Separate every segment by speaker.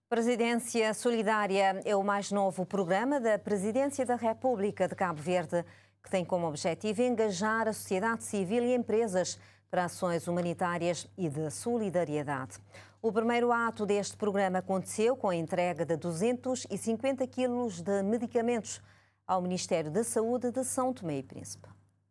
Speaker 1: Presidência Solidária é o mais novo programa da Presidência da República de Cabo Verde, que tem como objetivo engajar a sociedade civil e empresas para ações humanitárias e de solidariedade. O primeiro ato deste programa aconteceu com a entrega de 250 quilos de medicamentos ao Ministério da Saúde de São Tomé e Príncipe.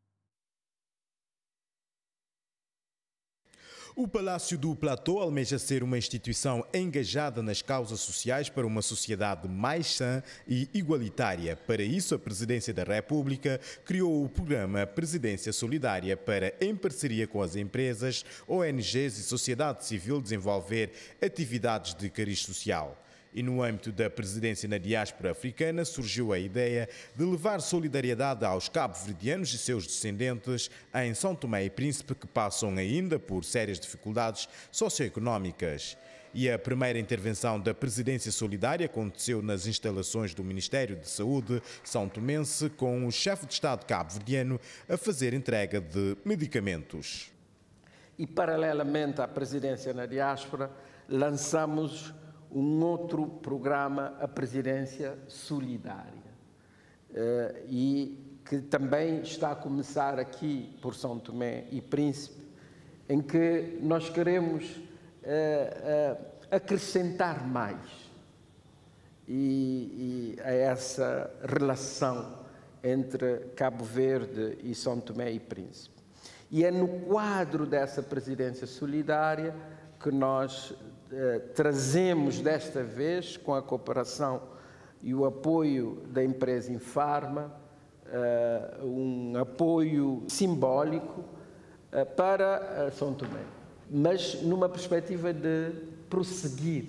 Speaker 2: O Palácio do Platô almeja ser uma instituição engajada nas causas sociais para uma sociedade mais sã e igualitária. Para isso, a Presidência da República criou o programa Presidência Solidária para, em parceria com as empresas, ONGs e sociedade civil, desenvolver atividades de cariz social. E no âmbito da presidência na diáspora africana surgiu a ideia de levar solidariedade aos cabo-verdianos e seus descendentes em São Tomé e Príncipe, que passam ainda por sérias dificuldades socioeconómicas. E a primeira intervenção da Presidência Solidária aconteceu nas instalações do Ministério de Saúde São Tomense, com o chefe de Estado cabo-verdiano a fazer entrega de medicamentos.
Speaker 3: E paralelamente à presidência na diáspora, lançamos um outro programa, a Presidência Solidária, e que também está a começar aqui por São Tomé e Príncipe, em que nós queremos acrescentar mais a essa relação entre Cabo Verde e São Tomé e Príncipe. E é no quadro dessa Presidência Solidária que nós trazemos desta vez, com a cooperação e o apoio da empresa Infarma, um apoio simbólico para São Tomé, mas numa perspectiva de prosseguir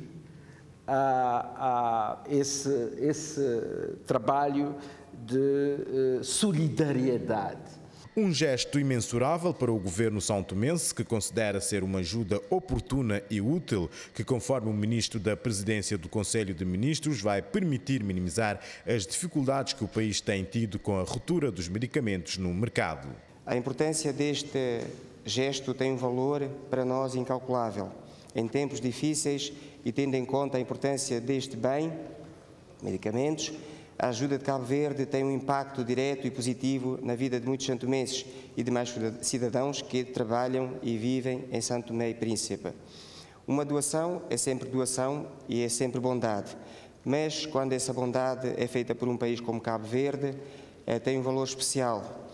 Speaker 3: esse trabalho de solidariedade.
Speaker 2: Um gesto imensurável para o governo são-tomense, que considera ser uma ajuda oportuna e útil, que, conforme o ministro da Presidência do Conselho de Ministros, vai permitir minimizar as dificuldades que o país tem tido com a ruptura dos medicamentos no mercado.
Speaker 4: A importância deste gesto tem um valor para nós incalculável. Em tempos difíceis e tendo em conta a importância deste bem, medicamentos, a ajuda de Cabo Verde tem um impacto direto e positivo na vida de muitos santomenses e demais cidadãos que trabalham e vivem em São Tomé e Príncipe. Uma doação é sempre doação e é sempre bondade, mas quando essa bondade é feita por um país como Cabo Verde, tem um valor especial,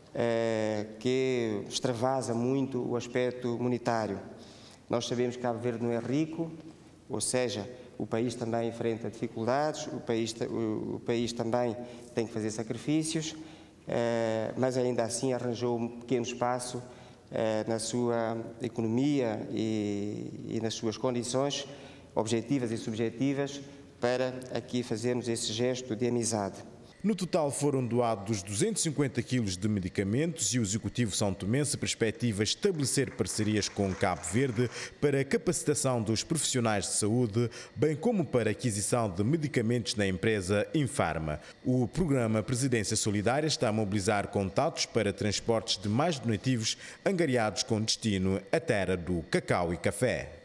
Speaker 4: que extravasa muito o aspecto monetário. Nós sabemos que Cabo Verde não é rico, ou seja, o país também enfrenta dificuldades, o país também tem que fazer sacrifícios, mas ainda assim arranjou um pequeno espaço na sua economia e nas suas condições objetivas e subjetivas para aqui fazermos esse gesto de amizade.
Speaker 2: No total foram doados 250 quilos de medicamentos e o Executivo são-tomense perspectiva estabelecer parcerias com Cabo Verde para a capacitação dos profissionais de saúde, bem como para a aquisição de medicamentos na empresa Infarma. O programa Presidência Solidária está a mobilizar contatos para transportes de mais donativos angariados com destino à terra do cacau e café.